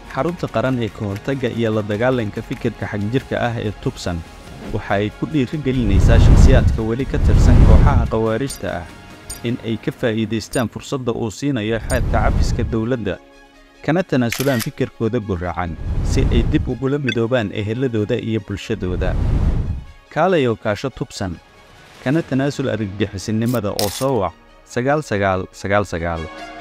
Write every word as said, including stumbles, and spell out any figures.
xarunta qaran ee ka hortagga iyo la dagaalanka fikirka xagjirka ah ee Tucson waxa ay ku dhiirigelinaysaa shakhsiyaadka weli ka tirsan kooxaha khawaarijta ah in ay ka faa'iidaystaan fursadda uu siinayo xeerka cafiska dawladda kana tanaasulaan fikirkooda gurracan si ay dib ugula midoobaan eheladooda iyo bulshadooda. Kaalayo kaasho Tucson kana tanaasul argagixisinimada oo soo wac sagaal sagaal sagaal sagaal.